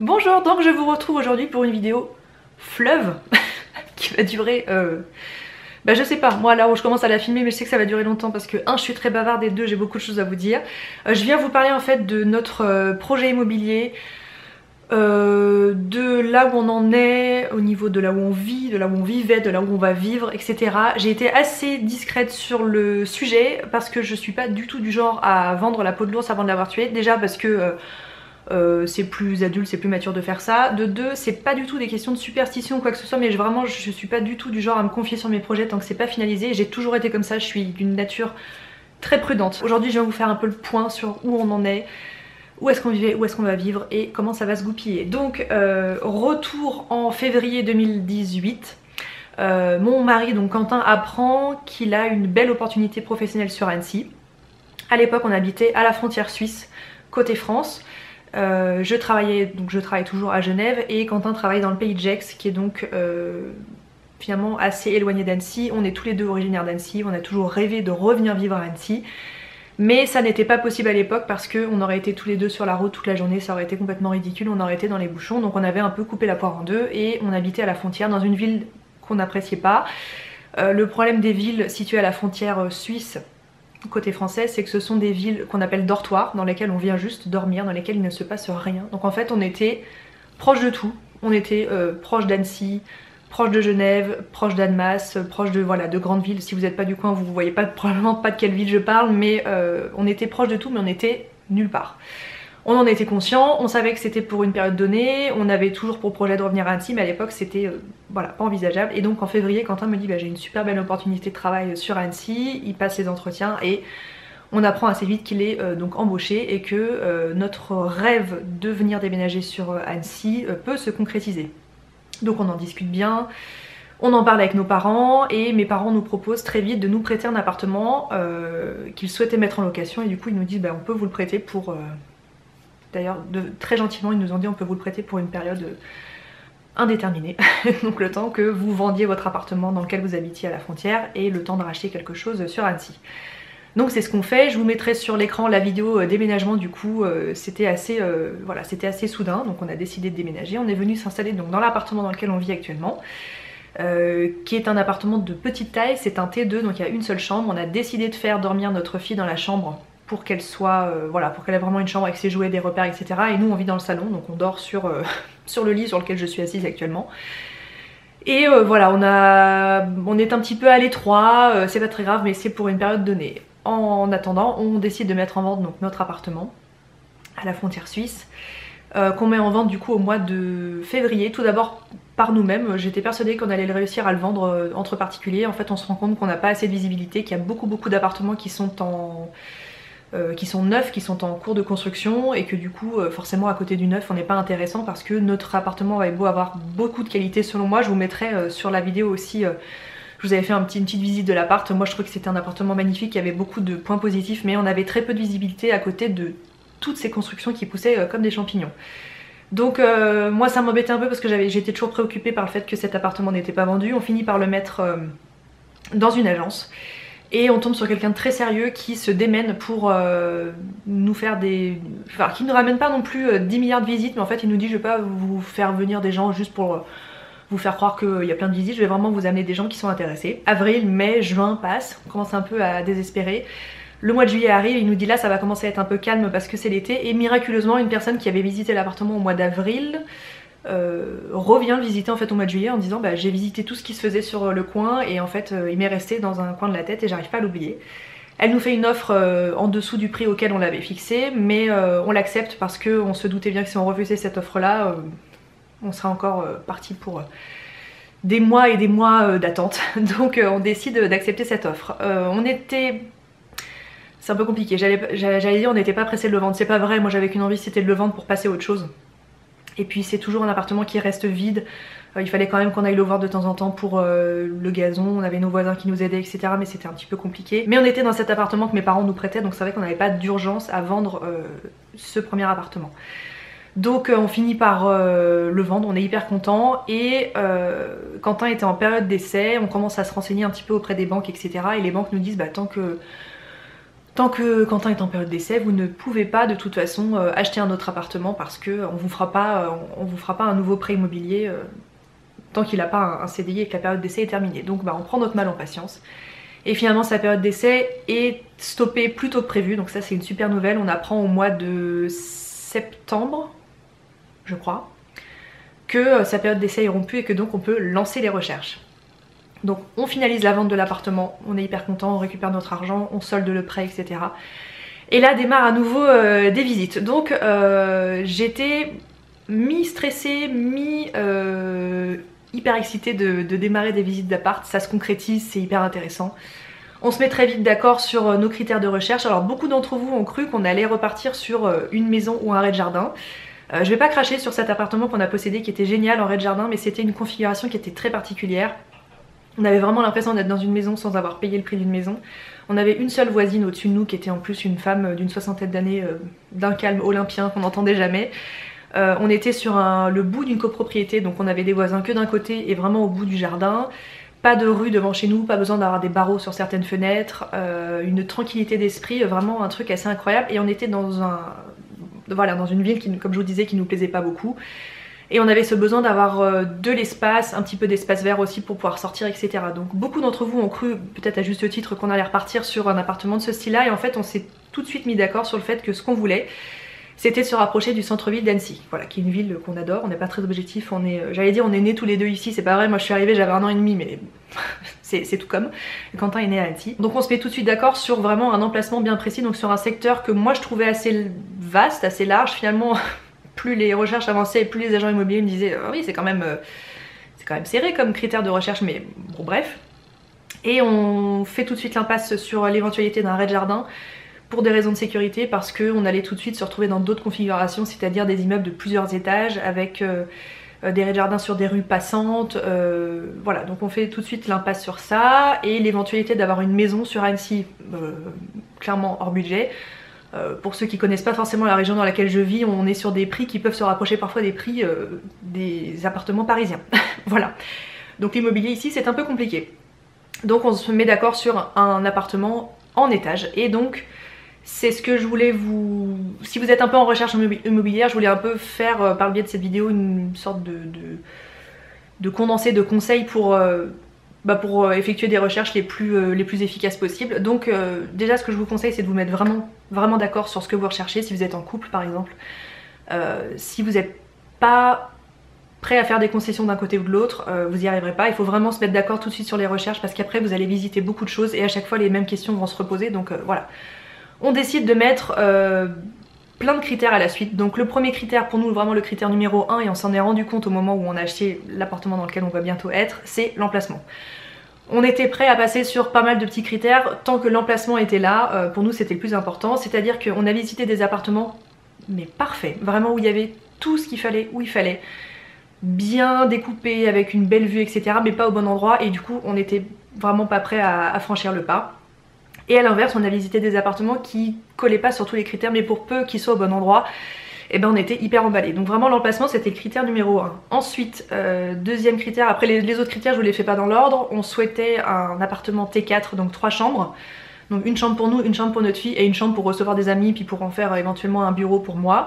Bonjour, donc je vous retrouve aujourd'hui pour une vidéo fleuve qui va durer, je sais pas, moi là où je commence à la filmer mais je sais que ça va durer longtemps parce que 1 je suis très bavarde et 2 j'ai beaucoup de choses à vous dire. Je viens vous parler en fait de notre projet immobilier, de là où on en est, au niveau de là où on vit, de là où on vivait, de là où on va vivre, etc. J'ai été assez discrète sur le sujet parce que je suis pas du tout du genre à vendre la peau de l'ours avant de l'avoir tué. Déjà parce que c'est plus adulte, c'est plus mature de faire ça. De deux, c'est pas du tout des questions de superstition ou quoi que ce soit, mais vraiment je suis pas du tout du genre à me confier sur mes projets tant que c'est pas finalisé. J'ai toujours été comme ça, je suis d'une nature très prudente. Aujourd'hui je vais vous faire un peu le point sur où on en est, où est-ce qu'on vivait, où est-ce qu'on va vivre et comment ça va se goupiller. Donc retour en février 2018. Mon mari, donc Quentin, apprend qu'il a une belle opportunité professionnelle sur Annecy. À l'époque on habitait à la frontière suisse, côté France. Je travaille toujours à Genève et Quentin travaille dans le pays de Gex qui est donc finalement assez éloigné d'Annecy. On est tous les deux originaires d'Annecy, on a toujours rêvé de revenir vivre à Annecy. Mais ça n'était pas possible à l'époque parce qu'on aurait été tous les deux sur la route toute la journée, ça aurait été complètement ridicule, on aurait été dans les bouchons. Donc on avait un peu coupé la poire en deux et on habitait à la frontière dans une ville qu'on n'appréciait pas. Le problème des villes situées à la frontière suisse côté français, c'est que ce sont des villes qu'on appelle dortoirs, dans lesquelles on vient juste dormir, dans lesquelles il ne se passe rien. Donc en fait on était proche de tout, on était proche d'Annecy, proche de Genève, proche d'Annemasse, proche de, voilà, de grandes villes. Si vous n'êtes pas du coin vous voyez probablement pas de quelle ville je parle, mais on était proche de tout mais on était nulle part. On en était conscient, on savait que c'était pour une période donnée, on avait toujours pour projet de revenir à Annecy, mais à l'époque c'était voilà, pas envisageable. Et donc en février, Quentin me dit j'ai une super belle opportunité de travail sur Annecy, il passe les entretiens et on apprend assez vite qu'il est donc embauché et que notre rêve de venir déménager sur Annecy peut se concrétiser. Donc on en discute bien, on en parle avec nos parents et mes parents nous proposent très vite de nous prêter un appartement qu'ils souhaitaient mettre en location et du coup ils nous disent on peut vous le prêter pour... D'ailleurs, très gentiment, ils nous ont dit on peut vous le prêter pour une période indéterminée. Donc le temps que vous vendiez votre appartement dans lequel vous habitiez à la frontière et le temps de racheter quelque chose sur Annecy. Donc c'est ce qu'on fait, je vous mettrai sur l'écran la vidéo déménagement du coup, c'était assez, voilà, c'était assez soudain, donc on a décidé de déménager. On est venu s'installer donc dans l'appartement dans lequel on vit actuellement, qui est un appartement de petite taille, c'est un T2, donc il y a une seule chambre. On a décidé de faire dormir notre fille dans la chambre pour qu'elle soit, voilà, pour qu'elle ait vraiment une chambre avec ses jouets, des repères, etc. Et nous on vit dans le salon, donc on dort sur, sur le lit sur lequel je suis assise actuellement. Et voilà, on est un petit peu à l'étroit, c'est pas très grave, mais c'est pour une période donnée. En attendant, on décide de mettre en vente donc notre appartement à la frontière suisse, qu'on met en vente du coup au mois de février. Tout d'abord par nous-mêmes, j'étais persuadée qu'on allait réussir à le vendre entre particuliers. En fait on se rend compte qu'on n'a pas assez de visibilité, qu'il y a beaucoup d'appartements qui sont neufs, qui sont en cours de construction et que du coup forcément à côté du neuf on n'est pas intéressant parce que notre appartement va beau avoir beaucoup de qualité selon moi. Je vous mettrai sur la vidéo aussi, je vous avais fait une petite visite de l'appart. Moi je trouvais que c'était un appartement magnifique, il y avait beaucoup de points positifs mais on avait très peu de visibilité à côté de toutes ces constructions qui poussaient comme des champignons. Donc moi ça m'embêtait un peu parce que j'étais toujours préoccupée par le fait que cet appartement n'était pas vendu. On finit par le mettre dans une agence. Et on tombe sur quelqu'un de très sérieux qui se démène pour nous faire des... Enfin, qui ne ramène pas non plus 10 milliards de visites, mais en fait il nous dit je vais pas vous faire venir des gens juste pour vous faire croire qu'il y a plein de visites, je vais vraiment vous amener des gens qui sont intéressés. Avril, mai, juin passent, on commence un peu à désespérer. Le mois de juillet arrive, il nous dit là ça va commencer à être un peu calme parce que c'est l'été, et miraculeusement une personne qui avait visité l'appartement au mois d'avril revient le visiter en fait au mois de juillet en disant j'ai visité tout ce qui se faisait sur le coin et en fait il m'est resté dans un coin de la tête et j'arrive pas à l'oublier. Elle nous fait une offre en dessous du prix auquel on l'avait fixé, mais on l'accepte parce qu'on se doutait bien que si on refusait cette offre là on serait encore parti pour des mois et des mois d'attente. Donc on décide d'accepter cette offre. C'est un peu compliqué, j'allais dire on n'était pas pressé de le vendre, c'est pas vrai, moi j'avais qu'une envie, c'était de le vendre pour passer à autre chose. Et puis c'est toujours un appartement qui reste vide, il fallait quand même qu'on aille le voir de temps en temps pour le gazon, on avait nos voisins qui nous aidaient etc, mais c'était un petit peu compliqué. Mais on était dans cet appartement que mes parents nous prêtaient, donc c'est vrai qu'on n'avait pas d'urgence à vendre ce premier appartement. Donc on finit par le vendre, on est hyper content et Quentin était en période d'essai, on commence à se renseigner un petit peu auprès des banques etc. Et les banques nous disent tant que Tant que Quentin est en période d'essai, vous ne pouvez pas de toute façon acheter un autre appartement parce que on vous fera pas un nouveau prêt immobilier tant qu'il n'a pas un CDI et que la période d'essai est terminée. Donc bah, on prend notre mal en patience. Et finalement sa période d'essai est stoppée plus tôt que prévu, donc ça c'est une super nouvelle. On apprend au mois de septembre, je crois, que sa période d'essai est rompue et que donc on peut lancer les recherches. Donc on finalise la vente de l'appartement, on est hyper content, on récupère notre argent, on solde le prêt, etc. Et là démarre à nouveau des visites. Donc j'étais mi-stressée, hyper excitée de démarrer des visites d'appart. Ça se concrétise, c'est hyper intéressant. On se met très vite d'accord sur nos critères de recherche. Alors beaucoup d'entre vous ont cru qu'on allait repartir sur une maison ou un rez-de-jardin. Je vais pas cracher sur cet appartement qu'on a possédé qui était génial en rez-de-jardin, mais c'était une configuration qui était très particulière. On avait vraiment l'impression d'être dans une maison sans avoir payé le prix d'une maison. On avait une seule voisine au-dessus de nous qui était en plus une femme d'une 60aine d'années, d'un calme olympien qu'on n'entendait jamais. On était sur le bout d'une copropriété, donc on avait des voisins que d'un côté et vraiment au bout du jardin. Pas de rue devant chez nous, pas besoin d'avoir des barreaux sur certaines fenêtres, une tranquillité d'esprit, vraiment un truc assez incroyable. Et on était dans dans une ville qui, comme je vous disais, qui nous plaisait pas beaucoup. Et on avait ce besoin d'avoir de l'espace, un petit peu d'espace vert aussi pour pouvoir sortir, etc. Donc beaucoup d'entre vous ont cru, peut-être à juste titre, qu'on allait repartir sur un appartement de ce style-là. Et en fait on s'est tout de suite mis d'accord sur le fait que ce qu'on voulait, c'était de se rapprocher du centre-ville d'Annecy, voilà, qui est une ville qu'on adore. On n'est pas très objectif, j'allais dire on est nés tous les deux ici, c'est pas vrai, moi je suis arrivée, j'avais 1 an et demi, mais c'est tout comme. Et Quentin est né à Annecy. Donc on se met tout de suite d'accord sur vraiment un emplacement bien précis, donc sur un secteur que moi je trouvais assez vaste, assez large finalement. Plus les recherches avançaient et plus les agents immobiliers me disaient oui c'est quand même serré comme critère de recherche, mais bon bref. Et on fait tout de suite l'impasse sur l'éventualité d'un rez-de-jardin pour des raisons de sécurité, parce qu'on allait tout de suite se retrouver dans d'autres configurations, c'est-à-dire des immeubles de plusieurs étages avec des rez-de-jardin sur des rues passantes, voilà, donc on fait tout de suite l'impasse sur ça, et l'éventualité d'avoir une maison sur Annecy, clairement hors budget. Pour ceux qui connaissent pas forcément la région dans laquelle je vis, on est sur des prix qui peuvent se rapprocher parfois des prix des appartements parisiens. Voilà. Donc l'immobilier ici c'est un peu compliqué. Donc on se met d'accord sur un appartement en étage. Et donc c'est ce que je voulais vous... Si vous êtes un peu en recherche immobilière, je voulais un peu faire par le biais de cette vidéo une sorte de condensé de conseils pour effectuer des recherches les plus efficaces possibles. Donc déjà ce que je vous conseille c'est de vous mettre vraiment d'accord sur ce que vous recherchez, si vous êtes en couple par exemple. Si vous n'êtes pas prêt à faire des concessions d'un côté ou de l'autre, vous n'y arriverez pas. Il faut vraiment se mettre d'accord tout de suite sur les recherches, parce qu'après vous allez visiter beaucoup de choses et à chaque fois les mêmes questions vont se reposer. Donc voilà. On décide de mettre plein de critères à la suite. Donc le premier critère pour nous, vraiment le critère numéro 1, et on s'en est rendu compte au moment où on a acheté l'appartement dans lequel on va bientôt être, c'est l'emplacement. On était prêt à passer sur pas mal de petits critères tant que l'emplacement était là. Pour nous c'était le plus important, c'est-à-dire qu'on a visité des appartements mais parfaits, vraiment où il y avait tout ce qu'il fallait, où il fallait, bien découpé avec une belle vue, etc., mais pas au bon endroit, et du coup on n'était vraiment pas prêt à franchir le pas. Et à l'inverse, on a visité des appartements qui collaient pas sur tous les critères, mais pour peu qu'ils soient au bon endroit, et ben on était hyper emballés. Donc vraiment l'emplacement c'était le critère numéro 1. Ensuite, deuxième critère, après les autres critères je vous les fais pas dans l'ordre, on souhaitait un appartement T4, donc 3 chambres. Donc une chambre pour nous, une chambre pour notre fille et une chambre pour recevoir des amis, puis pour en faire éventuellement un bureau pour moi.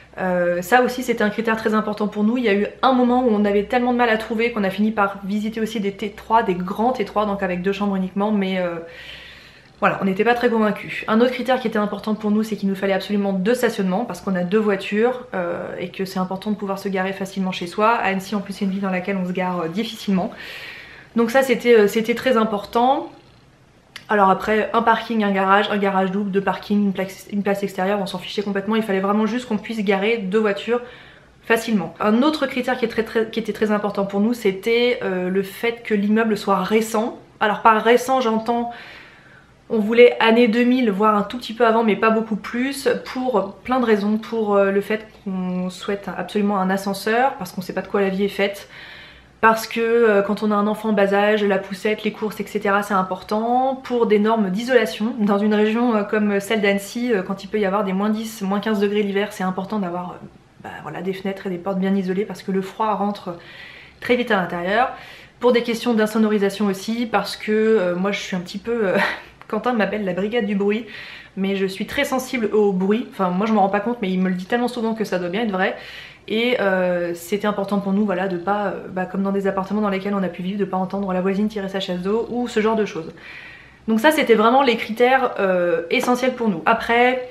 Ça aussi c'était un critère très important pour nous. Il y a eu un moment où on avait tellement de mal à trouver qu'on a fini par visiter aussi des T3, des grands T3, donc avec 2 chambres uniquement, mais voilà, on n'était pas très convaincus. Un autre critère qui était important pour nous, c'est qu'il nous fallait absolument 2 stationnements, parce qu'on a 2 voitures et que c'est important de pouvoir se garer facilement chez soi. À Annecy en plus c'est une ville dans laquelle on se gare difficilement. Donc ça c'était très important. Alors après, un parking, un garage double, 2 parkings, une place extérieure, on s'en fichait complètement. Il fallait vraiment juste qu'on puisse garer 2 voitures facilement. Un autre critère qui était très important pour nous, c'était le fait que l'immeuble soit récent. Alors par récent j'entends, on voulait année 2000, voire un tout petit peu avant mais pas beaucoup plus, pour plein de raisons. Pour le fait qu'on souhaite absolument un ascenseur, parce qu'on sait pas de quoi la vie est faite. Parce que quand on a un enfant en bas âge, la poussette, les courses, etc. c'est important. Pour des normes d'isolation. Dans une région comme celle d'Annecy, quand il peut y avoir des moins 10, moins 15 degrés l'hiver, c'est important d'avoir voilà, des fenêtres et des portes bien isolées, parce que le froid rentre très vite à l'intérieur. Pour des questions d'insonorisation aussi, parce que moi je suis un petit peu... Quentin m'appelle la brigade du bruit, mais je suis très sensible au bruit. Enfin moi je m'en rends pas compte, mais il me le dit tellement souvent que ça doit bien être vrai. Et c'était important pour nous, voilà, de pas, comme dans des appartements dans lesquels on a pu vivre, de pas entendre la voisine tirer sa chasse d'eau ou ce genre de choses. Donc ça c'était vraiment les critères essentiels pour nous. Après,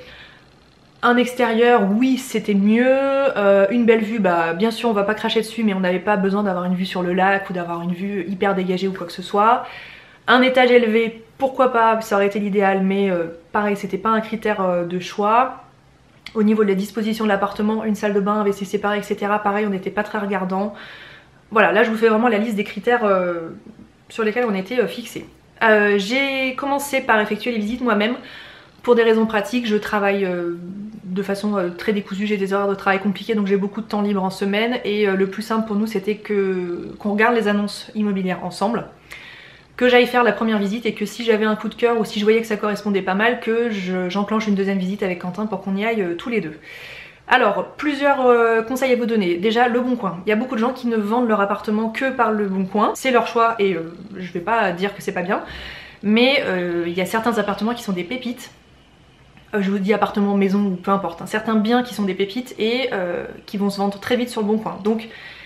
un extérieur, oui c'était mieux, une belle vue, bien sûr on va pas cracher dessus, mais on n'avait pas besoin d'avoir une vue sur le lac ou d'avoir une vue hyper dégagée ou quoi que ce soit. Un étage élevé, pourquoi pas, ça aurait été l'idéal, mais pareil c'était pas un critère de choix. Au niveau de la disposition de l'appartement, une salle de bain, un WC séparé, etc. pareil on n'était pas très regardant. Voilà, là je vous fais vraiment la liste des critères sur lesquels on était fixés. J'ai commencé par effectuer les visites moi-même. Pour des raisons pratiques, je travaille de façon très décousue, j'ai des horaires de travail compliqués, donc j'ai beaucoup de temps libre en semaine, et le plus simple pour nous c'était qu'on regarde les annonces immobilières ensemble, que j'aille faire la première visite, et que si j'avais un coup de cœur ou si je voyais que ça correspondait pas mal, que j'enclenche une deuxième visite avec Quentin pour qu'on y aille tous les deux. Alors, plusieurs conseils à vous donner. Déjà, le Bon Coin. Il y a beaucoup de gens qui ne vendent leur appartement que par le Bon Coin. C'est leur choix et je vais pas dire que c'est pas bien. Mais il y a certains appartements qui sont des pépites. Je vous dis appartement, maison ou peu importe. Hein. Certains biens qui sont des pépites et qui vont se vendre très vite sur le Bon Coin. Donc,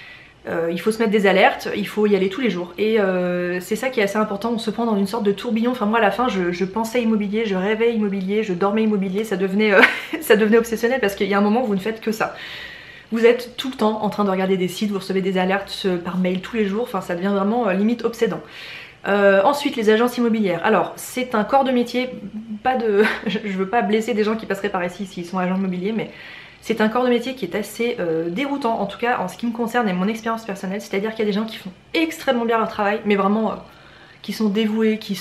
il faut se mettre des alertes, il faut y aller tous les jours. Et c'est ça qui est assez important, on se prend dans une sorte de tourbillon. Enfin moi à la fin je pensais immobilier, je rêvais immobilier, je dormais immobilier, ça devenait, ça devenait obsessionnel parce qu'il y a un moment où vous ne faites que ça. Vous êtes tout le temps en train de regarder des sites, vous recevez des alertes par mail tous les jours, enfin ça devient vraiment limite obsédant. Ensuite les agences immobilières, alors c'est un corps de métier, pas de... je veux pas blesser des gens qui passeraient par ici s'ils sont agents immobiliers, mais c'est un corps de métier qui est assez déroutant, en tout cas en ce qui me concerne et mon expérience personnelle, c'est-à-dire qu'il y a des gens qui font extrêmement bien leur travail, mais vraiment qui sont dévoués, qui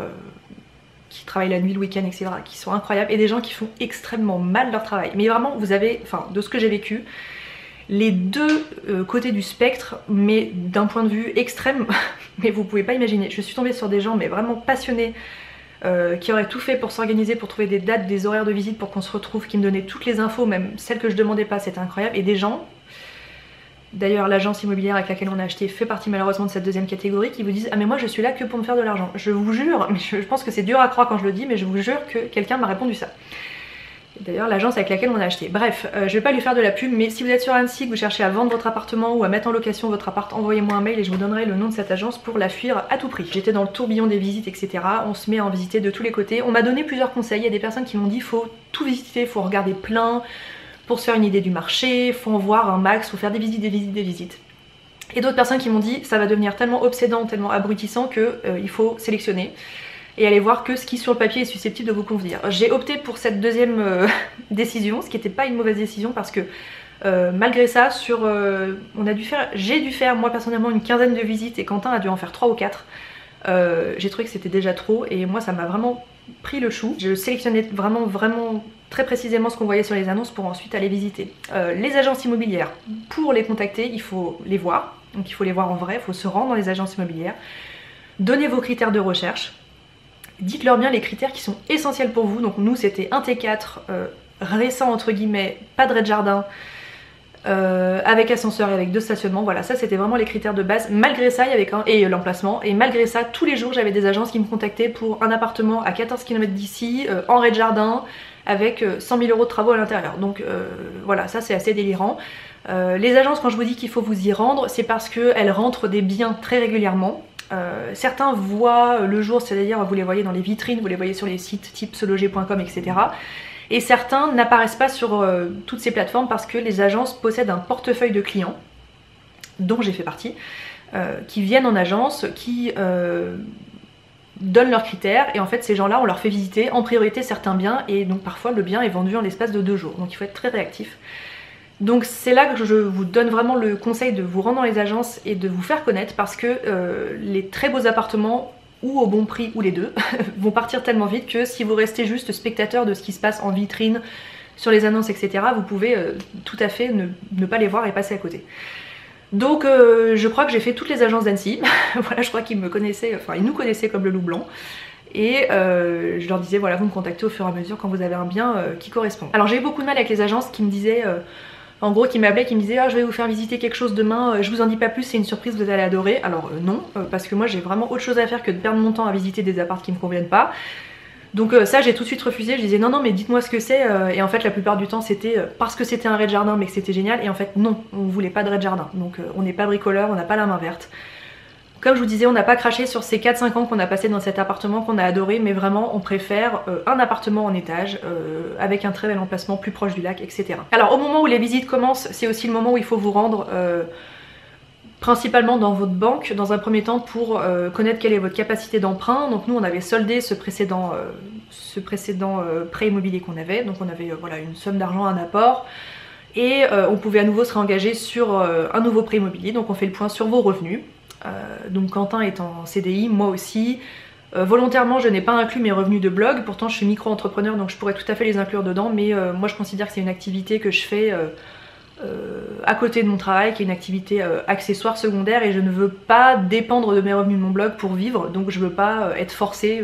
travaillent la nuit, le week-end, etc., qui sont incroyables, et des gens qui font extrêmement mal leur travail. Mais vraiment vous avez, enfin de ce que j'ai vécu, les deux côtés du spectre, mais d'un point de vue extrême, mais vous pouvez pas imaginer. Je suis tombée sur des gens mais vraiment passionnés, qui auraient tout fait pour s'organiser, pour trouver des dates, des horaires de visite pour qu'on se retrouve, qui me donnaient toutes les infos, même celles que je demandais pas, c'était incroyable. Et des gens, d'ailleurs l'agence immobilière avec laquelle on a acheté fait partie malheureusement de cette deuxième catégorie, qui vous disent ah mais moi je suis là que pour me faire de l'argent. Je vous jure, mais je pense que c'est dur à croire quand je le dis, mais je vous jure que quelqu'un m'a répondu ça. D'ailleurs l'agence avec laquelle on a acheté. Bref, je vais pas lui faire de la pub, mais si vous êtes sur Annecy, que vous cherchez à vendre votre appartement ou à mettre en location votre appart, envoyez-moi un mail et je vous donnerai le nom de cette agence pour la fuir à tout prix. J'étais dans le tourbillon des visites, etc. On se met à en visiter de tous les côtés. On m'a donné plusieurs conseils, il y a des personnes qui m'ont dit faut tout visiter, faut regarder plein pour se faire une idée du marché, faut en voir un max, faut faire des visites, des visites, des visites. Et d'autres personnes qui m'ont dit ça va devenir tellement obsédant, tellement abrutissant que il faut sélectionner et aller voir que ce qui sur le papier est susceptible de vous convenir. J'ai opté pour cette deuxième décision, ce qui n'était pas une mauvaise décision parce que malgré ça, j'ai dû faire moi personnellement une quinzaine de visites et Quentin a dû en faire 3 ou 4. J'ai trouvé que c'était déjà trop et moi ça m'a vraiment pris le chou. Je sélectionnais vraiment très précisément ce qu'on voyait sur les annonces pour ensuite aller visiter. Les agences immobilières, pour les contacter, il faut les voir. Donc il faut les voir en vrai, il faut se rendre dans les agences immobilières. Donnez vos critères de recherche. Dites-leur bien les critères qui sont essentiels pour vous. Donc nous c'était un T4 récent entre guillemets, pas de rez-de-jardin, avec ascenseur et avec 2 stationnements. Voilà, ça c'était vraiment les critères de base. Malgré ça, il y avait et l'emplacement. Et malgré ça, tous les jours j'avais des agences qui me contactaient pour un appartement à 14 km d'ici, en rez-de-jardin, avec 100 000 € de travaux à l'intérieur. Donc voilà, ça c'est assez délirant. Les agences, quand je vous dis qu'il faut vous y rendre, c'est parce qu'elles rentrent des biens très régulièrement. Certains voient le jour, c'est-à-dire vous les voyez dans les vitrines, vous les voyez sur les sites type seloger.com, etc. Et certains n'apparaissent pas sur toutes ces plateformes parce que les agences possèdent un portefeuille de clients, dont j'ai fait partie, qui viennent en agence, qui donnent leurs critères, et en fait ces gens-là on leur fait visiter en priorité certains biens, et donc parfois le bien est vendu en l'espace de 2 jours, donc il faut être très réactif. Donc c'est là que je vous donne vraiment le conseil de vous rendre dans les agences et de vous faire connaître, parce que les très beaux appartements, ou au bon prix ou les deux, vont partir tellement vite que si vous restez juste spectateur de ce qui se passe en vitrine, sur les annonces, etc., vous pouvez tout à fait ne pas les voir et passer à côté. Donc je crois que j'ai fait toutes les agences d'Annecy. Voilà, je crois qu'ils me connaissaient, enfin ils nous connaissaient comme le loup blanc. Et je leur disais voilà, vous me contactez au fur et à mesure quand vous avez un bien qui correspond. Alors j'ai eu beaucoup de mal avec les agences qui me disaient, en gros qui m'appelaient, qui me disaient ah, je vais vous faire visiter quelque chose demain, je vous en dis pas plus, c'est une surprise, vous allez adorer. Alors non, parce que moi j'ai vraiment autre chose à faire que de perdre mon temps à visiter des apparts qui me conviennent pas. Donc ça j'ai tout de suite refusé, je disais non mais dites-moi ce que c'est, et en fait la plupart du temps c'était parce que c'était un rez-de-jardin mais que c'était génial, et en fait non, on voulait pas de rez-de-jardin, donc on n'est pas bricoleur, on n'a pas la main verte. Comme je vous disais, on n'a pas craché sur ces 4-5 ans qu'on a passé dans cet appartement qu'on a adoré, mais vraiment on préfère un appartement en étage avec un très bel emplacement plus proche du lac, etc. Alors au moment où les visites commencent, c'est aussi le moment où il faut vous rendre principalement dans votre banque dans un premier temps pour connaître quelle est votre capacité d'emprunt. Donc nous on avait soldé ce précédent prêt immobilier qu'on avait, donc on avait voilà, une somme d'argent, un apport, et on pouvait à nouveau se réengager sur un nouveau prêt immobilier. Donc on fait le point sur vos revenus. Donc Quentin est en CDI, moi aussi. Volontairement je n'ai pas inclus mes revenus de blog, pourtant je suis micro-entrepreneur donc je pourrais tout à fait les inclure dedans, mais moi je considère que c'est une activité que je fais à côté de mon travail, qui est une activité accessoire, secondaire, et je ne veux pas dépendre de mes revenus de mon blog pour vivre, donc je veux pas être forcée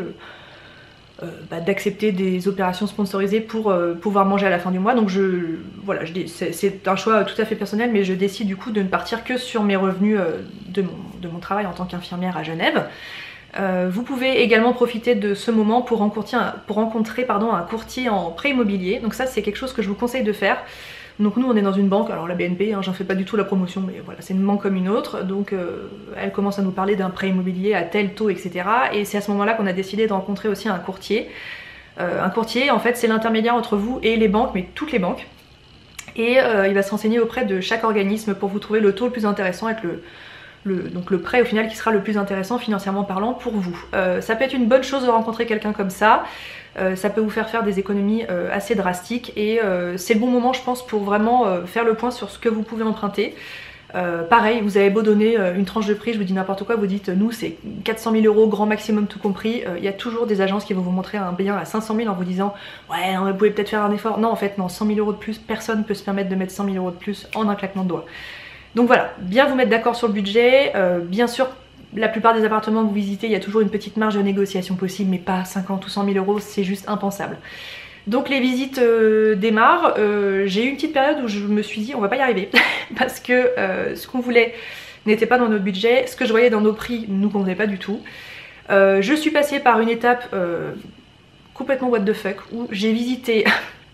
d'accepter des opérations sponsorisées pour pouvoir manger à la fin du mois. Donc voilà, c'est un choix tout à fait personnel, mais je décide du coup de ne partir que sur mes revenus de mon travail en tant qu'infirmière à Genève. Vous pouvez également profiter de ce moment pour rencontrer un courtier en prêt immobilier, donc ça c'est quelque chose que je vous conseille de faire. Donc nous on est dans une banque, alors la BNP, hein, j'en fais pas du tout la promotion, mais voilà, c'est une banque comme une autre, donc elle commence à nous parler d'un prêt immobilier à tel taux, etc. Et c'est à ce moment-là qu'on a décidé de rencontrer aussi un courtier. Un courtier, en fait, c'est l'intermédiaire entre vous et les banques, mais toutes les banques. Et il va se renseigner auprès de chaque organisme pour vous trouver le taux le plus intéressant avec donc le prêt au final qui sera le plus intéressant financièrement parlant pour vous. Ça peut être une bonne chose de rencontrer quelqu'un comme ça. Ça peut vous faire des économies assez drastiques, et c'est le bon moment je pense pour vraiment faire le point sur ce que vous pouvez emprunter. Pareil, vous avez beau donner une tranche de prix, je vous dis n'importe quoi, vous dites nous c'est 400 000 euros grand maximum tout compris, il y a toujours des agences qui vont vous montrer un bien à 500 000 en vous disant ouais vous pouvez peut-être faire un effort. Non en fait non, 100 000 euros de plus, personne ne peut se permettre de mettre 100 000 euros de plus en un claquement de doigts. Donc voilà, bien vous mettre d'accord sur le budget, bien sûr. La plupart des appartements que vous visitez, il y a toujours une petite marge de négociation possible, mais pas 50 ou 100 000 euros, c'est juste impensable. Donc les visites démarrent. J'ai eu une petite période où je me suis dit on va pas y arriver parce que ce qu'on voulait n'était pas dans notre budget, ce que je voyais dans nos prix ne nous convenait pas du tout. Je suis passée par une étape complètement what the fuck où j'ai visité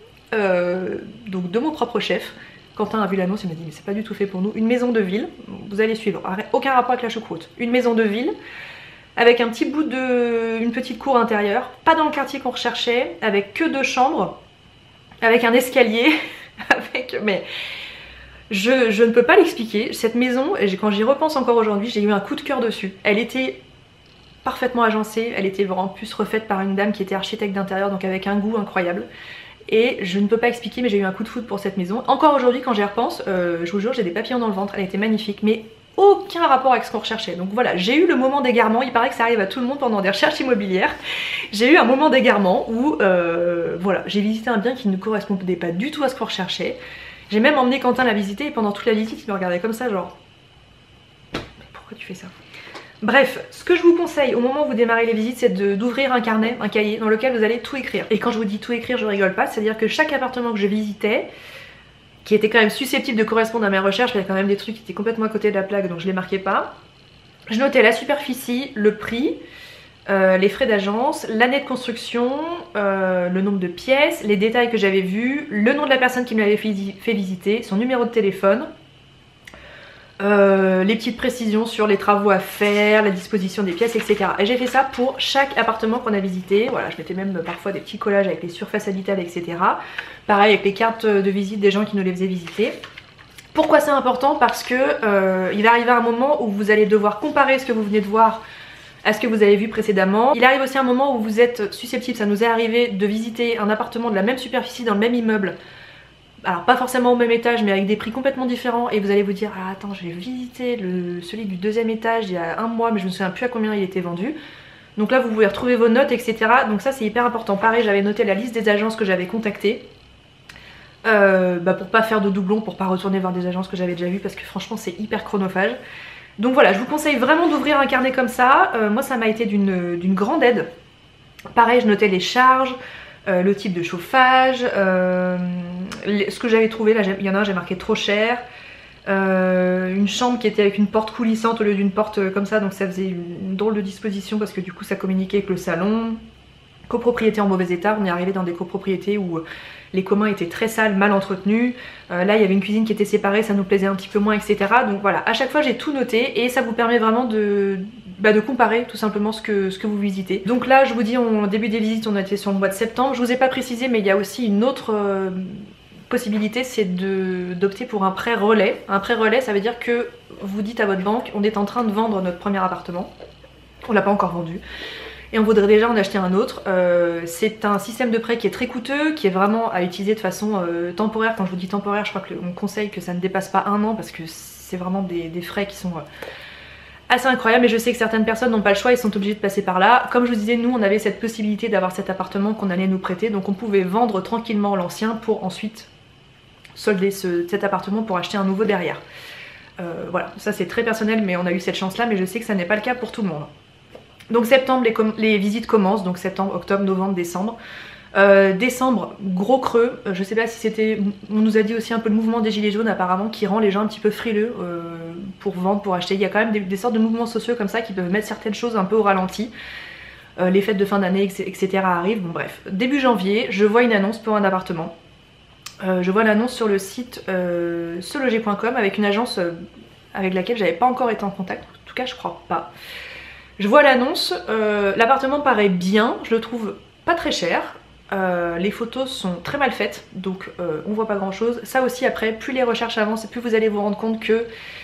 donc de mon propre chef. Quentin a vu l'annonce, il m'a dit mais c'est pas du tout fait pour nous. Une maison de ville, vous allez suivre, aucun rapport avec la choucroute. Une maison de ville avec un petit bout une petite cour intérieure, pas dans le quartier qu'on recherchait, avec que 2 chambres, avec un escalier, mais je ne peux pas l'expliquer. Cette maison, quand j'y repense encore aujourd'hui, j'ai eu un coup de cœur dessus. Elle était parfaitement agencée, elle était en plus refaite par une dame qui était architecte d'intérieur, donc avec un goût incroyable. Et je ne peux pas expliquer, mais j'ai eu un coup de foudre pour cette maison. Encore aujourd'hui quand j'y repense, je vous jure j'ai des papillons dans le ventre, elle était magnifique, mais aucun rapport avec ce qu'on recherchait. Donc voilà, j'ai eu le moment d'égarement, il paraît que ça arrive à tout le monde pendant des recherches immobilières. J'ai eu un moment d'égarement où voilà, j'ai visité un bien qui ne correspondait pas du tout à ce qu'on recherchait. J'ai même emmené Quentin la visiter, et pendant toute la visite il me regardait comme ça genre mais pourquoi tu fais ça? Bref, ce que je vous conseille au moment où vous démarrez les visites, c'est d'ouvrir un carnet, un cahier dans lequel vous allez tout écrire. Et quand je vous dis tout écrire, je rigole pas, c'est-à-dire que chaque appartement que je visitais, qui était quand même susceptible de correspondre à mes recherches, il y a quand même des trucs qui étaient complètement à côté de la plaque, donc je les marquais pas. Je notais la superficie, le prix, les frais d'agence, l'année de construction, le nombre de pièces, les détails que j'avais vus, le nom de la personne qui me l'avait fait visiter, son numéro de téléphone. Les petites précisions sur les travaux à faire, la disposition des pièces, etc. Et j'ai fait ça pour chaque appartement qu'on a visité. Voilà, je mettais même parfois des petits collages avec les surfaces habitables, etc. Pareil avec les cartes de visite des gens qui nous les faisaient visiter. Pourquoi c'est important? Parce que il va arriver un moment où vous allez devoir comparer ce que vous venez de voir à ce que vous avez vu précédemment. Il arrive aussi un moment où vous êtes susceptible, ça nous est arrivé, de visiter un appartement de la même superficie dans le même immeuble. Alors pas forcément au même étage, mais avec des prix complètement différents, et vous allez vous dire ah attends, j'ai visité celui du 2e étage il y a un mois mais je me souviens plus à combien il était vendu. Donc là vous pouvez retrouver vos notes, etc. Donc ça c'est hyper important. Pareil, j'avais noté la liste des agences que j'avais contactées pour pas faire de doublons, pour pas retourner voir des agences que j'avais déjà vues, parce que franchement c'est hyper chronophage. Donc voilà, je vous conseille vraiment d'ouvrir un carnet comme ça. Moi ça m'a été d'une grande aide. Pareil, je notais les charges, le type de chauffage, ce que j'avais trouvé, là il y en a un j'ai marqué trop cher, une chambre qui était avec une porte coulissante au lieu d'une porte comme ça, donc ça faisait une drôle de disposition parce que du coup ça communiquait avec le salon. copropriétés en mauvais état. On est arrivé dans des copropriétés où les communs étaient très sales, mal entretenus. Là il y avait une cuisine qui était séparée, ça nous plaisait un petit peu moins, etc. Donc voilà, à chaque fois j'ai tout noté et ça vous permet vraiment de comparer tout simplement ce que vous visitez. Donc là je vous dis, au début des visites on était sur le mois de septembre. Je vous ai pas précisé mais il y a aussi une autre possibilité, c'est d'opter pour un prêt relais. Un prêt relais, ça veut dire que vous dites à votre banque, on est en train de vendre notre premier appartement, on l'a pas encore vendu, et on voudrait déjà en acheter un autre. C'est un système de prêt qui est très coûteux, qui est vraiment à utiliser de façon temporaire. Quand je vous dis temporaire, je crois qu'on conseille que ça ne dépasse pas 1 an parce que c'est vraiment des frais qui sont assez incroyables. Et je sais que certaines personnes n'ont pas le choix, ils sont obligés de passer par là. Comme je vous disais, nous on avait cette possibilité d'avoir cet appartement qu'on allait nous prêter, donc on pouvait vendre tranquillement l'ancien pour ensuite solder cet appartement pour acheter un nouveau derrière. Voilà, ça c'est très personnel mais on a eu cette chance là, mais je sais que ça n'est pas le cas pour tout le monde. Donc septembre, les visites commencent, donc septembre, octobre, novembre, décembre. Décembre, gros creux, je sais pas si c'était, on nous a dit aussi un peu le mouvement des gilets jaunes apparemment qui rend les gens un petit peu frileux pour vendre, pour acheter. Il y a quand même des sortes de mouvements sociaux comme ça qui peuvent mettre certaines choses un peu au ralenti. Les fêtes de fin d'année, etc. arrivent, bon bref. Début janvier, je vois une annonce pour un appartement. Je vois l'annonce sur le site seloger.com avec une agence avec laquelle j'avais pas encore été en contact, en tout cas je crois pas. Je vois l'annonce, l'appartement paraît bien, je le trouve pas très cher, les photos sont très mal faites, donc on voit pas grand chose. Ça aussi après, plus les recherches avancent, plus vous allez vous rendre compte que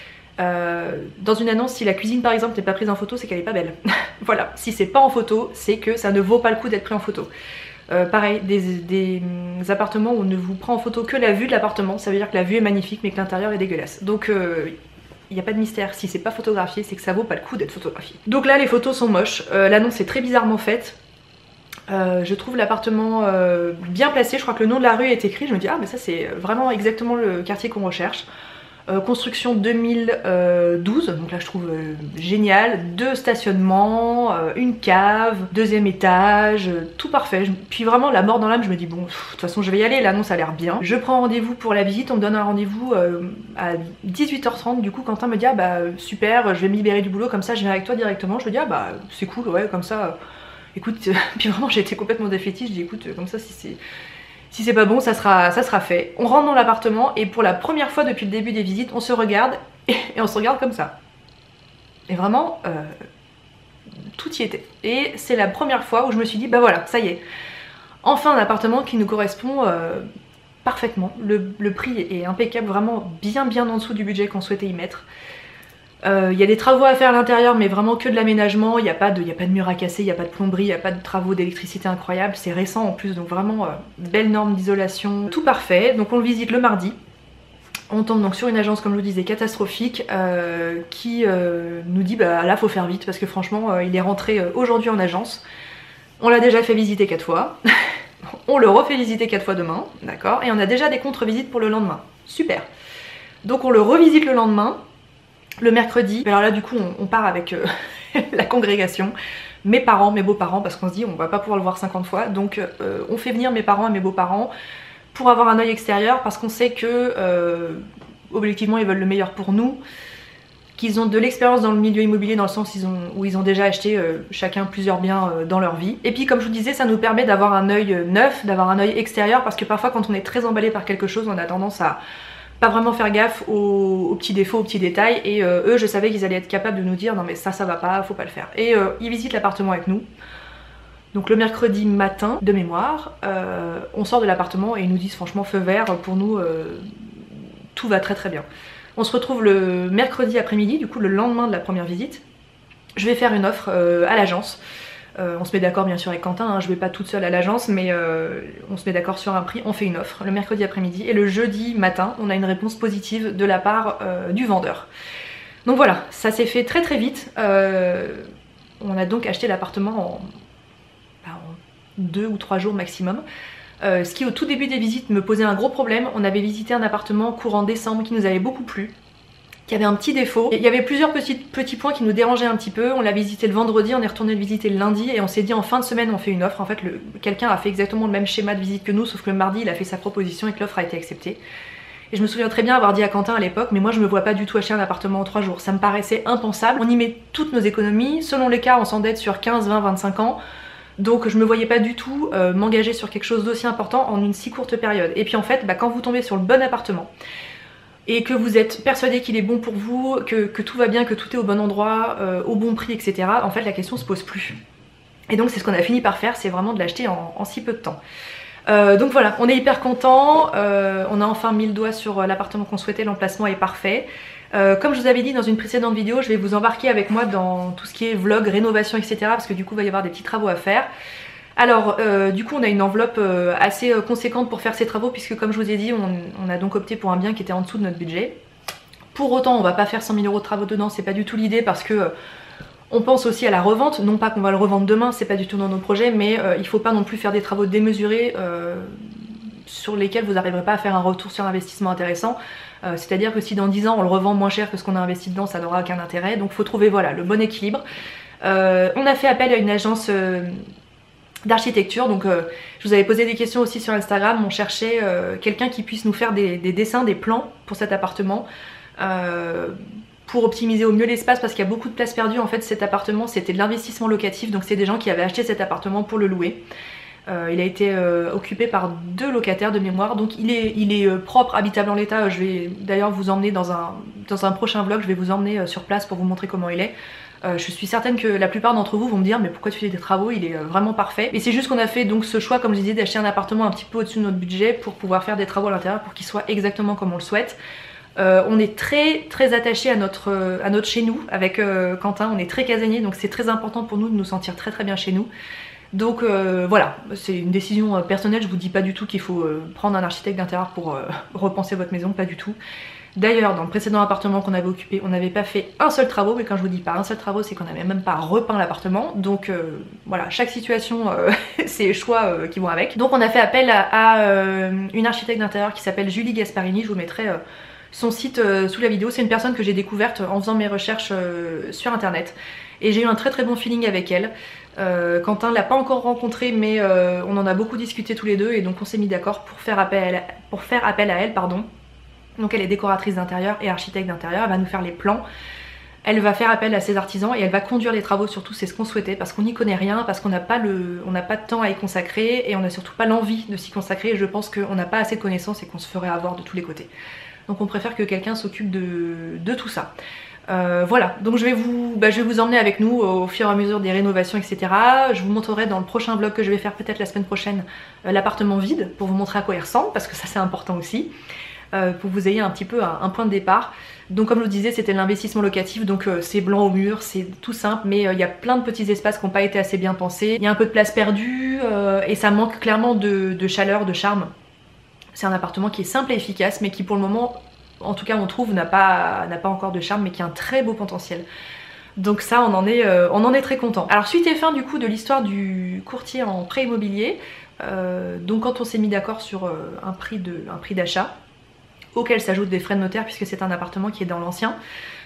dans une annonce, si la cuisine par exemple n'est pas prise en photo, c'est qu'elle est pas belle. Voilà, si c'est pas en photo, c'est que ça ne vaut pas le coup d'être pris en photo. Pareil, des appartements où on ne vous prend en photo que la vue de l'appartement, ça veut dire que la vue est magnifique mais que l'intérieur est dégueulasse. Donc il n'y a pas de mystère, si c'est pas photographié, c'est que ça vaut pas le coup d'être photographié. Donc là les photos sont moches, l'annonce est très bizarrement faite. Je trouve l'appartement bien placé, je crois que le nom de la rue est écrit, je me dis ah mais ça c'est vraiment exactement le quartier qu'on recherche. Construction 2012, donc là je trouve génial, 2 stationnements, une cave, 2e étage, tout parfait. Puis vraiment la mort dans l'âme, je me dis bon, de toute façon je vais y aller, l'annonce a l'air bien. Je prends rendez-vous pour la visite, on me donne un rendez-vous à 18h30, du coup Quentin me dit ah bah super, je vais me libérer du boulot, comme ça je viens avec toi directement. Je me dis ah bah c'est cool, ouais comme ça, écoute, puis vraiment j'ai été complètement défaitiste, je dis écoute comme ça si c'est pas bon, ça sera fait. On rentre dans l'appartement et pour la première fois depuis le début des visites, on se regarde et on se regarde comme ça. Et vraiment, tout y était. Et c'est la première fois où je me suis dit, bah voilà, ça y est. Enfin un appartement qui nous correspond parfaitement. Le prix est impeccable, vraiment bien en dessous du budget qu'on souhaitait y mettre. Il y a des travaux à faire à l'intérieur mais vraiment que de l'aménagement, il n'y a pas de mur à casser, il n'y a pas de plomberie, il n'y a pas de travaux d'électricité incroyables, c'est récent en plus donc vraiment belle norme d'isolation, tout parfait. Donc on le visite le mardi, on tombe donc sur une agence comme je vous disais catastrophique qui nous dit bah là faut faire vite parce que franchement il est rentré aujourd'hui en agence, on l'a déjà fait visiter 4 fois, on le refait visiter 4 fois demain, d'accord, et on a déjà des contre-visites pour le lendemain, super. Donc on le revisite le lendemain. Le mercredi, alors là du coup on part avec la congrégation, mes parents, mes beaux-parents, parce qu'on se dit on va pas pouvoir le voir 50 fois, donc on fait venir mes parents et mes beaux-parents pour avoir un œil extérieur parce qu'on sait que objectivement ils veulent le meilleur pour nous, qu'ils ont de l'expérience dans le milieu immobilier dans le sens où ils ont déjà acheté chacun plusieurs biens dans leur vie. Et puis comme je vous disais, ça nous permet d'avoir un œil neuf, d'avoir un œil extérieur parce que parfois quand on est très emballé par quelque chose, on a tendance à pas vraiment faire gaffe aux petits défauts, aux petits détails, et eux je savais qu'ils allaient être capables de nous dire non mais ça va pas, faut pas le faire. Et ils visitent l'appartement avec nous. Donc le mercredi matin, de mémoire, on sort de l'appartement et ils nous disent franchement feu vert, pour nous tout va très bien. On se retrouve le mercredi après-midi, du coup le lendemain de la première visite. Je vais faire une offre à l'agence. On se met d'accord bien sûr avec Quentin, hein, je vais pas toute seule à l'agence mais on se met d'accord sur un prix, on fait une offre le mercredi après-midi et le jeudi matin on a une réponse positive de la part du vendeur. Donc voilà, ça s'est fait très vite, on a donc acheté l'appartement en 2 ou 3 jours maximum. Ce qui au tout début des visites me posait un gros problème, on avait visité un appartement courant décembre qui nous avait beaucoup plu, qui avait un petit défaut. Il y avait plusieurs petits points qui nous dérangeaient un petit peu. On l'a visité le vendredi, on est retourné le visiter le lundi et on s'est dit en fin de semaine on fait une offre. En fait quelqu'un a fait exactement le même schéma de visite que nous sauf que le mardi il a fait sa proposition et que l'offre a été acceptée. Et je me souviens très bien avoir dit à Quentin à l'époque mais moi je me vois pas du tout acheter un appartement en 3 jours. Ça me paraissait impensable. On y met toutes nos économies. Selon les cas on s'endette sur 15, 20, 25 ans. Donc je me voyais pas du tout m'engager sur quelque chose d'aussi important en une si courte période. Et puis en fait, quand vous tombez sur le bon appartement, et que vous êtes persuadé qu'il est bon pour vous, que tout va bien, que tout est au bon endroit, au bon prix, etc. En fait la question se pose plus. Et donc c'est ce qu'on a fini par faire, c'est vraiment de l'acheter en si peu de temps. Donc voilà, on est hyper content, on a enfin mis le doigt sur l'appartement qu'on souhaitait, l'emplacement est parfait. Comme je vous avais dit dans une précédente vidéo, je vais vous embarquer avec moi dans tout ce qui est vlog, rénovation, etc. Parce que du coup il va y avoir des petits travaux à faire. Alors du coup on a une enveloppe assez conséquente pour faire ces travaux, puisque comme je vous ai dit on a donc opté pour un bien qui était en dessous de notre budget. Pour autant on va pas faire 100 000 € de travaux dedans, c'est pas du tout l'idée, parce que on pense aussi à la revente, non pas qu'on va le revendre demain, c'est pas du tout dans nos projets, mais il faut pas non plus faire des travaux démesurés sur lesquels vous n'arriverez pas à faire un retour sur investissement intéressant. C'est-à-dire que si dans 10 ans on le revend moins cher que ce qu'on a investi dedans, ça n'aura aucun intérêt, donc il faut trouver voilà, le bon équilibre. On a fait appel à une agence d'architecture, donc je vous avais posé des questions aussi sur Instagram, on cherchait quelqu'un qui puisse nous faire des dessins, des plans pour cet appartement, pour optimiser au mieux l'espace, parce qu'il y a beaucoup de place perdue. En fait cet appartement c'était de l'investissement locatif, donc c'est des gens qui avaient acheté cet appartement pour le louer. Il a été occupé par 2 locataires de mémoire, donc il est propre, habitable en l'état. Je vais d'ailleurs vous emmener dans un prochain vlog, je vais vous emmener sur place pour vous montrer comment il est. Je suis certaine que la plupart d'entre vous vont me dire mais pourquoi tu fais des travaux, il est vraiment parfait. Et c'est juste qu'on a fait donc ce choix, comme je disais, d'acheter un appartement un petit peu au-dessus de notre budget pour pouvoir faire des travaux à l'intérieur pour qu'il soit exactement comme on le souhaite. On est très attaché à notre chez nous avec Quentin, on est très casanier, donc c'est très important pour nous de nous sentir très bien chez nous. Donc voilà, c'est une décision personnelle, je vous dis pas du tout qu'il faut prendre un architecte d'intérieur pour repenser votre maison, pas du tout. D'ailleurs dans le précédent appartement qu'on avait occupé, on n'avait pas fait un seul travaux, mais quand je vous dis pas un seul travaux, c'est qu'on n'avait même pas repeint l'appartement. Donc voilà, chaque situation c'est les choix qui vont avec. Donc on a fait appel à une architecte d'intérieur qui s'appelle Julie Gasparini, je vous mettrai son site sous la vidéo. C'est une personne que j'ai découverte en faisant mes recherches sur internet, et j'ai eu un très bon feeling avec elle. Quentin l'a pas encore rencontrée, mais on en a beaucoup discuté tous les deux, et donc on s'est mis d'accord pour faire appel à elle, pardon. Donc elle est décoratrice d'intérieur et architecte d'intérieur, elle va nous faire les plans, elle va faire appel à ses artisans et elle va conduire les travaux. Surtout c'est ce qu'on souhaitait, parce qu'on n'y connaît rien, parce qu'on n'a pas de temps à y consacrer, et on n'a surtout pas l'envie de s'y consacrer, et je pense qu'on n'a pas assez de connaissances et qu'on se ferait avoir de tous les côtés. Donc on préfère que quelqu'un s'occupe de tout ça. Voilà, donc je vais vous emmener avec nous au fur et à mesure des rénovations, etc. Je vous montrerai dans le prochain vlog que je vais faire peut-être la semaine prochaine l'appartement vide, pour vous montrer à quoi il ressemble, parce que ça c'est important aussi, pour que vous ayez un petit peu un point de départ. Donc comme je vous disais, c'était l'investissement locatif, donc c'est blanc au mur, c'est tout simple, mais il y a plein de petits espaces qui n'ont pas été assez bien pensés. Il y a un peu de place perdue et ça manque clairement de chaleur, de charme. C'est un appartement qui est simple et efficace, mais qui pour le moment, en tout cas on trouve, n'a pas encore de charme, mais qui a un très beau potentiel. Donc ça on en est très content. Alors suite et fin du coup de l'histoire du courtier en prêt immobilier, donc quand on s'est mis d'accord sur un prix d'achat, auquel s'ajoutent des frais de notaire puisque c'est un appartement qui est dans l'ancien,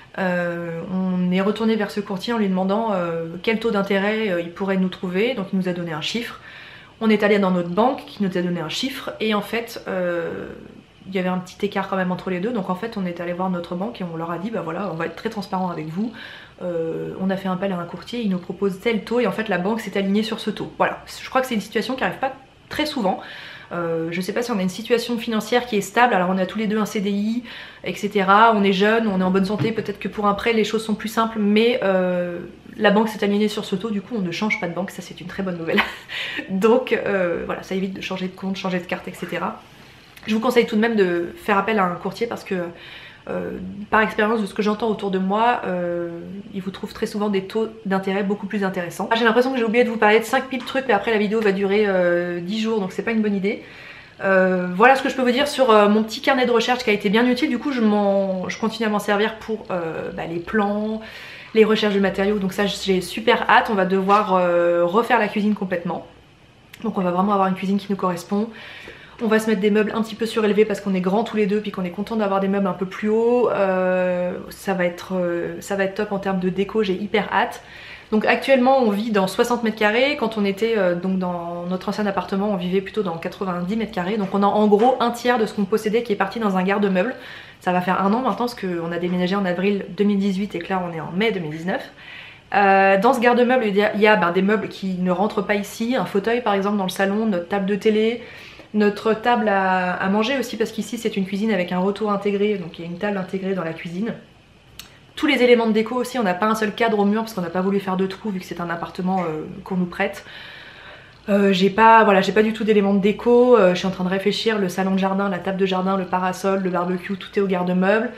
on est retourné vers ce courtier en lui demandant quel taux d'intérêt il pourrait nous trouver. Donc il nous a donné un chiffre. On est allé dans notre banque qui nous a donné un chiffre, et en fait il y avait un petit écart quand même entre les deux. Donc en fait on est allé voir notre banque et on leur a dit bah voilà, on va être très transparent avec vous, on a fait appel à un courtier, il nous propose tel taux, et en fait la banque s'est alignée sur ce taux. Voilà, je crois que c'est une situation qui arrive pas très souvent. Je sais pas si on a une situation financière qui est stable, alors on a tous les deux un CDI, etc. On est jeunes, on est en bonne santé, peut-être que pour un prêt les choses sont plus simples, mais la banque s'est alignée sur ce taux, du coup on ne change pas de banque, ça c'est une très bonne nouvelle. Donc voilà, ça évite de changer de compte, changer de carte, etc. Je vous conseille tout de même de faire appel à un courtier, parce que par expérience de ce que j'entends autour de moi, ils vous trouvent très souvent des taux d'intérêt beaucoup plus intéressants. J'ai l'impression que j'ai oublié de vous parler de 5000 trucs, mais après la vidéo va durer 10 jours, donc c'est pas une bonne idée. Voilà ce que je peux vous dire sur mon petit carnet de recherche qui a été bien utile. Du coup je continue à m'en servir pour les plans, les recherches de matériaux, donc ça j'ai super hâte. On va devoir refaire la cuisine complètement, donc on va vraiment avoir une cuisine qui nous correspond. On va se mettre des meubles un petit peu surélevés parce qu'on est grands tous les deux, puis qu'on est content d'avoir des meubles un peu plus hauts. Ça va être top en termes de déco, j'ai hyper hâte. Donc actuellement on vit dans 60 mètres carrés, quand on était donc dans notre ancien appartement on vivait plutôt dans 90 mètres carrés. Donc on a en gros un tiers de ce qu'on possédait qui est parti dans un garde-meubles. Ça va faire un an maintenant parce qu'on a déménagé en avril 2018 et que là on est en mai 2019. Dans ce garde-meuble, il y a des meubles qui ne rentrent pas ici, un fauteuil par exemple dans le salon, notre table de télé, notre table à manger aussi, parce qu'ici c'est une cuisine avec un retour intégré, donc il y a une table intégrée dans la cuisine. Tous les éléments de déco aussi, on n'a pas un seul cadre au mur parce qu'on n'a pas voulu faire de trous vu que c'est un appartement qu'on nous prête. J'ai pas du tout d'éléments de déco, je suis en train de réfléchir, le salon de jardin, la table de jardin, le parasol, le barbecue, tout est au garde-meuble.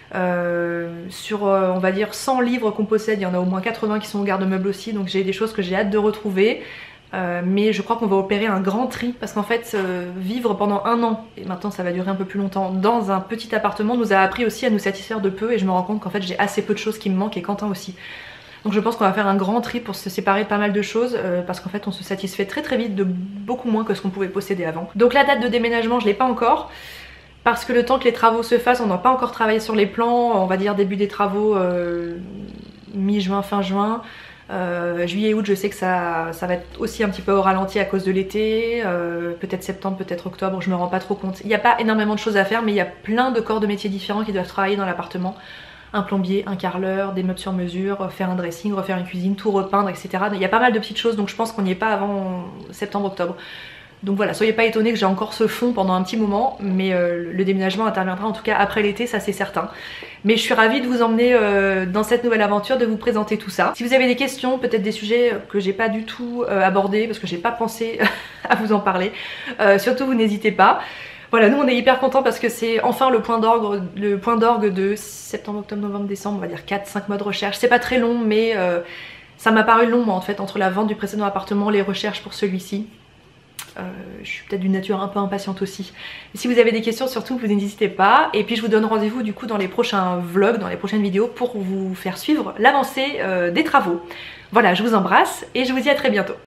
Sur on va dire 100 livres qu'on possède, il y en a au moins 80 qui sont au garde-meuble aussi, donc j'ai des choses que j'ai hâte de retrouver. Mais je crois qu'on va opérer un grand tri parce qu'en fait vivre pendant 1 an, et maintenant ça va durer un peu plus longtemps, dans un petit appartement nous a appris aussi à nous satisfaire de peu, et je me rends compte qu'en fait j'ai assez peu de choses qui me manquent, et Quentin aussi. Donc je pense qu'on va faire un grand tri pour se séparer de pas mal de choses parce qu'en fait on se satisfait très très vite de beaucoup moins que ce qu'on pouvait posséder avant. Donc la date de déménagement je l'ai pas encore parce que le temps que les travaux se fassent, on n'a pas encore travaillé sur les plans, on va dire début des travaux mi-juin, fin juin. Juillet, août, je sais que ça va être aussi un petit peu au ralenti à cause de l'été, peut-être septembre, peut-être octobre, je me rends pas trop compte. Il n'y a pas énormément de choses à faire, mais il y a plein de corps de métiers différents qui doivent travailler dans l'appartement. Un plombier, un carreleur, des meubles sur mesure, faire un dressing, refaire une cuisine, tout repeindre, etc. Il y a pas mal de petites choses, donc je pense qu'on n'y est pas avant septembre-octobre. Donc voilà, soyez pas étonnés que j'ai encore ce fond pendant un petit moment, mais le déménagement interviendra en tout cas après l'été, ça c'est certain. Mais je suis ravie de vous emmener dans cette nouvelle aventure, de vous présenter tout ça. Si vous avez des questions, peut-être des sujets que j'ai pas du tout abordés, parce que j'ai pas pensé à vous en parler, surtout vous n'hésitez pas. Voilà, nous on est hyper contents parce que c'est enfin le point d'orgue de septembre, octobre, novembre, décembre, on va dire 4-5 mois de recherche. C'est pas très long, mais ça m'a paru long moi en fait, entre la vente du précédent appartement, les recherches pour celui-ci. Je suis peut-être d'une nature un peu impatiente aussi. Et si vous avez des questions, surtout vous n'hésitez pas. Et puis je vous donne rendez-vous du coup dans les prochains vlogs, dans les prochaines vidéos, pour vous faire suivre l'avancée des travaux. Voilà, je vous embrasse et je vous dis à très bientôt.